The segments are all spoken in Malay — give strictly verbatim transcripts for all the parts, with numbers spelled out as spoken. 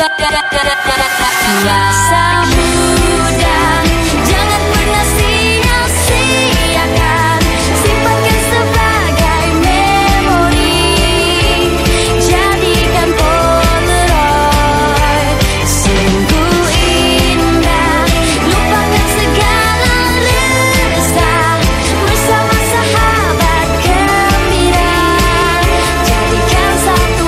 Masa muda jangan pernah sia-siakan, simpankan sebagai memori, jadikan polaroid. Sungguh indah, lupakan segala resah, bersama sahabat gembira, jadikan satu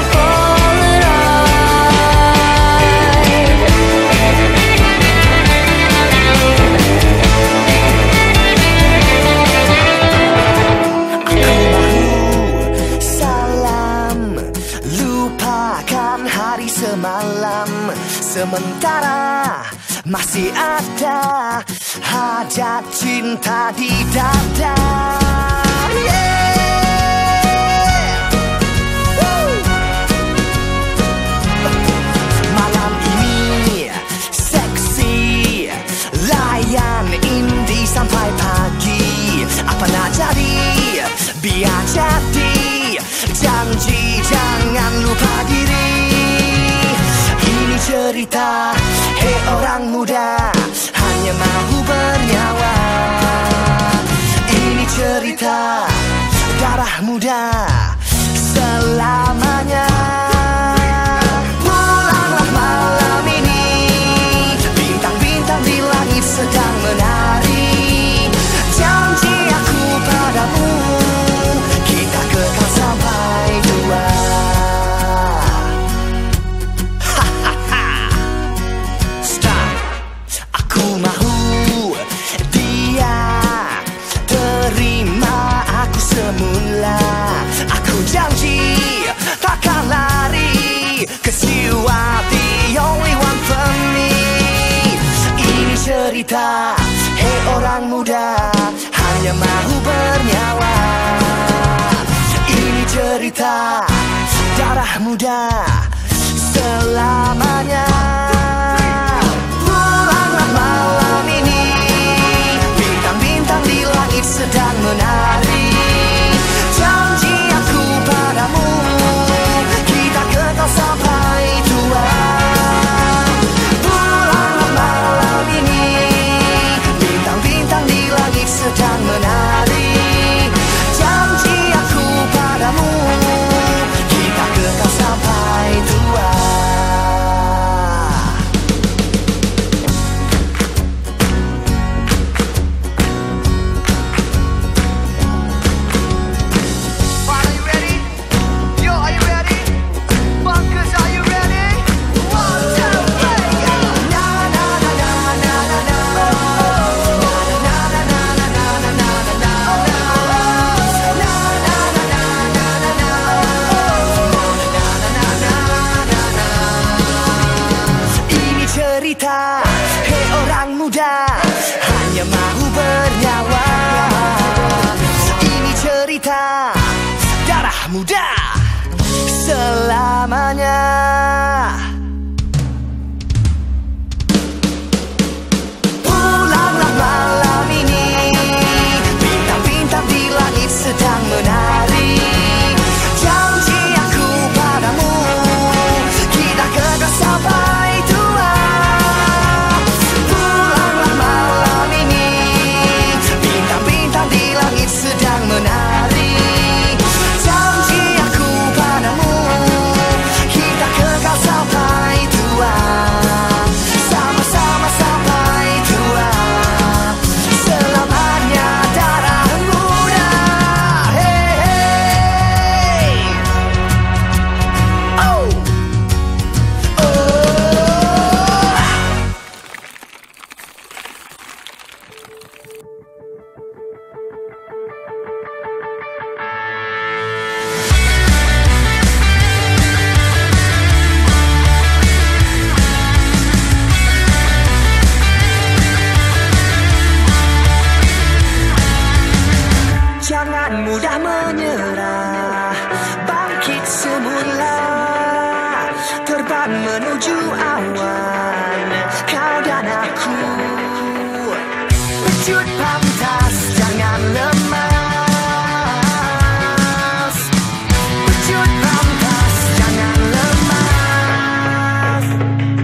semalam, sementara masih ada hajat cinta di dada. Yeah. Woo. Malam ini seksi, layan indie sampai pagi. Apa nak jadi, biar jadi, janji jangan lupa diri. Ini cerita, hei orang muda, hanya mahu bernyawa. Ini cerita, darah muda, selamanya. Pulanglah malam ini, bintang-bintang di langit sedang menari. Janji aku padamu, kita kekal sampai tua. Janji takkan lari, 'cause you are the only one for me. Ini cerita, hei orang muda, hanya mahu bernyawa. Ini cerita, darah muda, selamanya. Pulanglah malam ini, bintang-bintang di langit sedang menari. Janji aku padamu, kita kekal sampai tua. Pulanglah malam ini, bintang-bintang di langit sedang menari. Janji aku padamu, kita kekal sampai tua. Hei orang muda, hanya mahu bernyawa. Ini cerita, darah muda, selamanya. Pulanglah malam ini, bintang-bintang di langit sedang menari. Janji aku padamu, kita kekal sampai tua. Sedang menari. Janji aku padamu, kita kekal sampai tua. Sama-sama sampai tua, selamanya darah muda. Hey, hey. Oh. Oh. Jangan mudah menyerah, bangkit semula, terbang menuju awan, kau dan aku. Wujud pantas, jangan lemas. Wujud pantas, jangan lemas.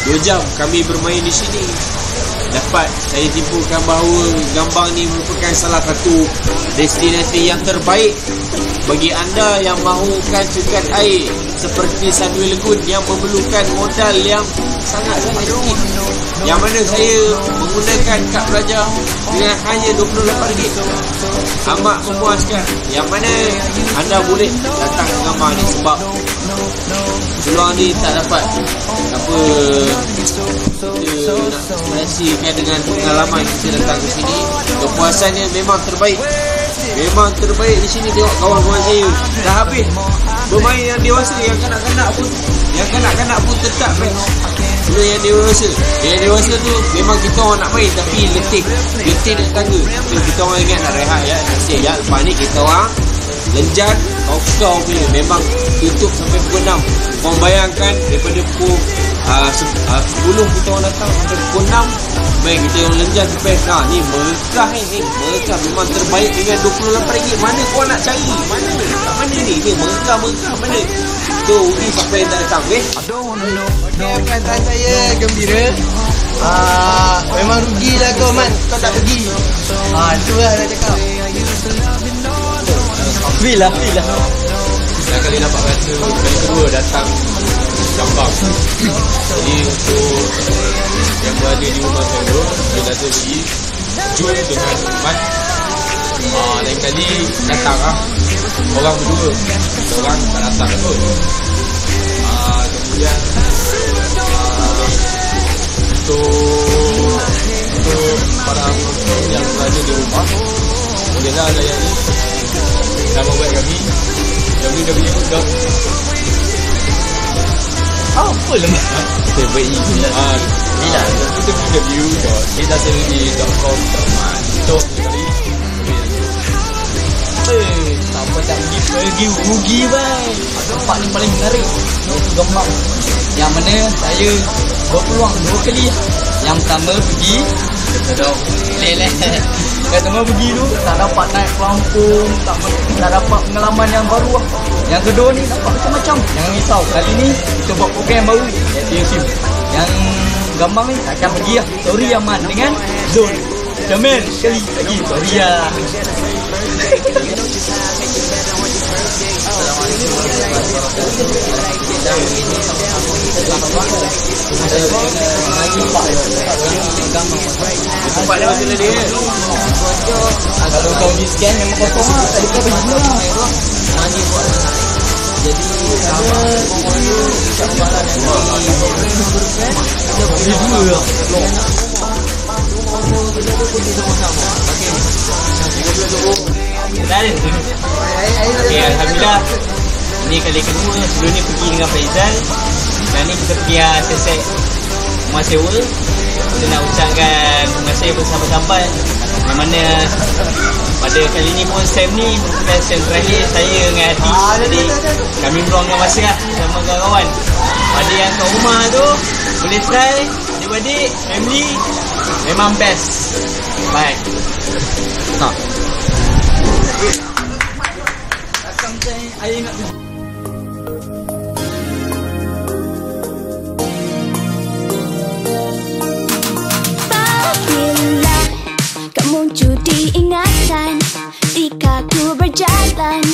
Dua jam kami bermain di sini. Dapat saya tipukan bahawa Gambang ni merupakan salah satu destinasi yang terbaik bagi anda yang mahukan sukan air seperti Sunway Lagoon yang memerlukan modal yang sangat-sangat tinggi, yang mana saya menggunakan kad pelajar dengan hanya dua puluh lapan ringgit. Amat memuaskan, yang mana anda boleh datang ke Gambang ni sebab peluang ni tak dapat apa kita nak ekspresikan dengan pengalaman kita datang ke sini. Kepuasannya memang terbaik, memang terbaik di sini. Tengok kawan-kawan saya dah habis bermain yang dewasa, yang kanak-kanak pun yang kanak-kanak pun tetap main. Bila yang dewasa, yang dewasa tu memang kita orang nak main tapi letih, letih nak tangga. So, kita orang ingat nak rehat ya, nak siap. Lepas ni kita orang lenjan kau-kau punya, memang tutup sampai pukul enam. Korang bayangkan daripada pukul uh, sepuluh kita orang datang sampai pukul enam, baik kita yang lenjan sampai nah, ni merekah ni, ni merekah memang terbaik dengan dua puluh lapan ringgit. Mana kau nak cari? Mana? Kat mana ni? Ni merekah, merekah mana? Tu rugi siapa yang tak datang, eh? Okay, perasaan saya gembira. Ah, memang rugilah kau, Man. Kau tak pergi. Ah, tu lah nak cakap. Feel lah, feel lah. Dah kali dapat rasa kali kedua datang Gambang. Jadi untuk yang berada di rumah saya, dia kata pergi Jun dengan Mat. Ah, lain kali datang lah orang berdua, orang tak datang kot. Ah, kemudian ah, untuk untuk para penonton yang berada di rumah, bolehlah layani nama web kami w w w dot apa lah terbaik ah bila w w w dot data seventy dot com dot my untuk kali eh siapa tak pergi pergi rugi bang. Tempat ni paling menarik iaitu Gambang, yang mana saya berpeluang dua kali. Yang pertama pergi sedap leleh. Yang pertama pergi tu tak dapat naik pelampung, tak, tak dapat pengalaman yang baru lah. Yang kedua ni dapat macam-macam. Jangan risau, kali ni kita buat program baru iaitu YouTube. Yang Gambang ni akan pergi lah story Aman dengan Zul. Jamin sekali lagi story lah. tempat dia macam dia. Kalau kau di scan memang kosong lah, tadi kau pergi lah. Mandi buat. Jadi sama sabaran ni dua lah. Okay, Alhamdulillah. Ini kali kedua. Sebelum ni pergi dengan Faizal, dan ni kita pergi sesek rumah sewa. Kita nak ucapkan terima kasih bersama-sama. Yang mana pada kali ni pun Sam ni merupakan Sam terakhir saya dengan Hadi. Jadi kami meluangkan masa lah sama kawan-kawan. Pada yang kat rumah tu boleh try, adik-adik, family, memang best. Bye. Ha. Datang saya, ayah nak Bila kamu muncul diingatan, jika ku berjalan